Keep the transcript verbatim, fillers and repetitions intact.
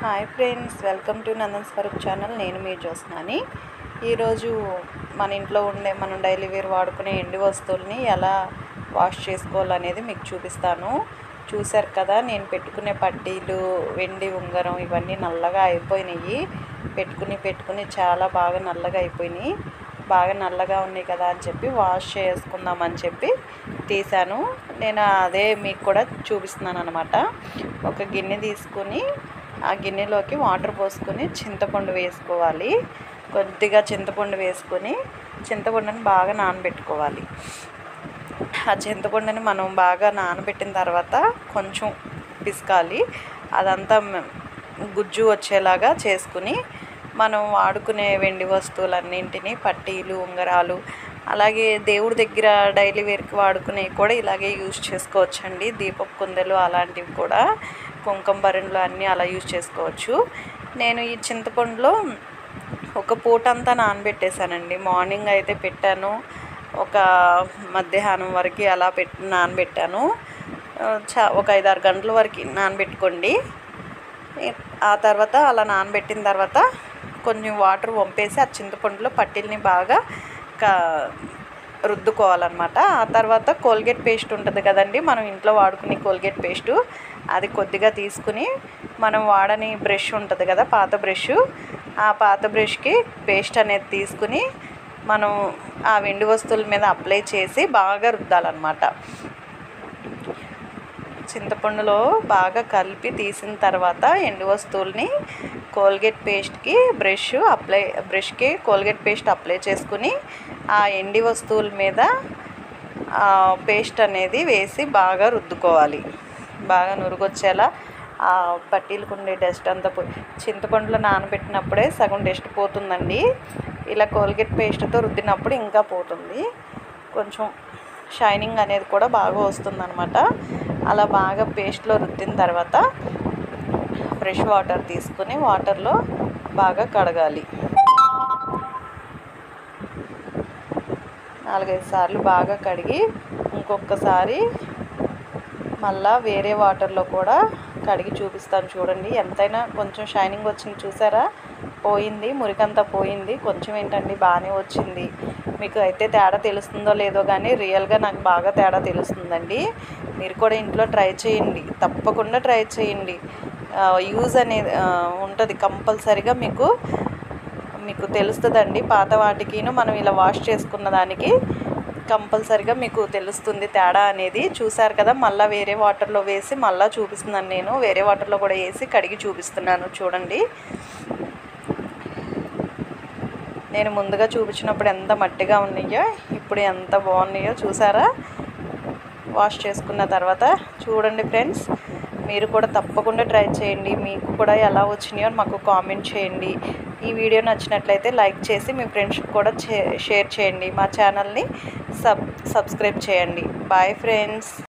Hi friends, welcome to Nandan Swaroop channel. నేను మీ జ్యోత్స్నాని. ఈరోజు మన ఇంట్లో ఉండే మనం డైలీ వేర్ వాడుకునే ఎండి వస్తువుల్ని ఎలా వాష్ చేసుకోవాలనేది మీకు చూపిస్తాను. చూశారు కదా, నేను పెట్టుకునే పట్టీలు, వెండి ఉంగరం ఇవన్నీ నల్లగా అయిపోయినాయి. పెట్టుకుని పెట్టుకుని చాలా బాగా నల్లగా అయిపోయినాయి. బాగా నల్లగా ఉన్నాయి కదా అని చెప్పి వాష్ చేసుకుందామని చెప్పి తీసాను. నేను అదే మీకు కూడా చూపిస్తున్నాను అనమాట. ఒక గిన్నె తీసుకుని ఆ గిన్నెలోకి వాటర్ పోసుకొని చింతపండు వేసుకోవాలి. కొద్దిగా చింతపండు వేసుకొని చింతపండుని బాగా నానబెట్టుకోవాలి. ఆ చింతపండుని మనం బాగా నానబెట్టిన తర్వాత కొంచెం పిసకాలి. అదంతా గుజ్జు వచ్చేలాగా చేసుకుని మనం వాడుకునే వెండి వస్తువులన్నింటినీ, పట్టీలు, ఉంగరాలు, అలాగే దేవుడి దగ్గర డైలీ వేర్కి వాడుకునేవి కూడా ఇలాగే యూజ్ చేసుకోవచ్చండి. దీపపు కుందెలు అలాంటివి కూడా, కుంకుమ భరణులు అన్నీ అలా యూజ్ చేసుకోవచ్చు. నేను ఈ చింతపండులో ఒక పూట అంతా నానబెట్టేశానండి. మార్నింగ్ అయితే పెట్టాను, ఒక మధ్యాహ్నం వరకు అలా పెట్టి నానబెట్టాను. చా ఒక ఐదారు గంటల వరకు నానబెట్టుకోండి. ఆ తర్వాత అలా నానబెట్టిన తర్వాత కొంచెం వాటర్ వంపేసి ఆ చింతపండులో పట్టీల్ని బాగా కా రుద్దుకోవాలన్నమాట. ఆ తర్వాత కోల్గేట్ పేస్ట్ ఉంటుంది కదండి, మనం ఇంట్లో వాడుకునే కోల్గేట్ పేస్టు, అది కొద్దిగా తీసుకుని మనం వాడని బ్రష్ ఉంటుంది కదా, పాత బ్రష్, ఆ పాత బ్రష్కి పేస్ట్ అనేది తీసుకుని మనం ఆ వెండి వస్తువుల మీద అప్లై చేసి బాగా రుద్దాలన్నమాట. చింతపండులో బాగా కలిపి తీసిన తర్వాత ఎండు వస్తువుల్ని కోల్గేట్ పేస్ట్కి బ్రష్ అప్లై బ్రష్కి కోల్గేట్ పేస్ట్ అప్లై చేసుకుని ఆ ఎండి వస్తువుల మీద పేస్ట్ అనేది వేసి బాగా రుద్దుకోవాలి. బాగా నురుగొచ్చేలా ఆ పట్టీలకు ఉండే డస్ట్ అంతా పో చింతపండులో నానబెట్టినప్పుడే సగం డస్ట్ పోతుందండి. ఇలా కోల్గేట్ పేస్ట్తో రుద్దినప్పుడు ఇంకా పోతుంది. కొంచెం షైనింగ్ అనేది కూడా బాగా వస్తుందన్నమాట. అలా బాగా పేస్ట్లో రుద్దిన తర్వాత ఫ్రెష్ వాటర్ తీసుకుని వాటర్లో బాగా కడగాలి. నాలుగైదు సార్లు బాగా కడిగి ఇంకొకసారి మళ్ళా వేరే వాటర్లో కూడా కడిగి చూపిస్తాను. చూడండి, ఎంతైనా కొంచెం షైనింగ్ వచ్చింది. చూసారా, పోయింది, మురికంతా పోయింది. కొంచెం ఏంటండి బాగానే వచ్చింది. మీకు అయితే తేడా తెలుస్తుందో లేదో కానీ రియల్గా నాకు బాగా తేడా తెలుస్తుందండి. మీరు కూడా ఇంట్లో ట్రై చేయండి, తప్పకుండా ట్రై చేయండి. యూజ్ అనేది ఉంటుంది కంపల్సరిగా, మీకు మీకు తెలుస్తుందండి. పాత వాటికిను మనం ఇలా వాష్ చేసుకున్న దానికి కంపల్సరిగా మీకు తెలుస్తుంది తేడా అనేది. చూసారు కదా, మళ్ళీ వేరే వాటర్లో వేసి మళ్ళీ చూపిస్తున్నాను. నేను వేరే వాటర్లో కూడా వేసి కడిగి చూపిస్తున్నాను. చూడండి, నేను ముందుగా చూపించినప్పుడు ఎంత మట్టిగా ఉన్నాయో ఇప్పుడు ఎంత బాగున్నాయో చూసారా. వాష్ చేసుకున్న తర్వాత చూడండి ఫ్రెండ్స్, మీరు కూడా తప్పకుండా ట్రై చేయండి. మీకు కూడా ఎలా వచ్చినాయో మాకు కామెంట్ చేయండి. ఈ వీడియో నచ్చినట్లయితే లైక్ చేసి మీ ఫ్రెండ్స్కి కూడా షేర్ చేయండి. మా ఛానల్ని సబ్ సబ్స్క్రైబ్ చేయండి. Bye friends.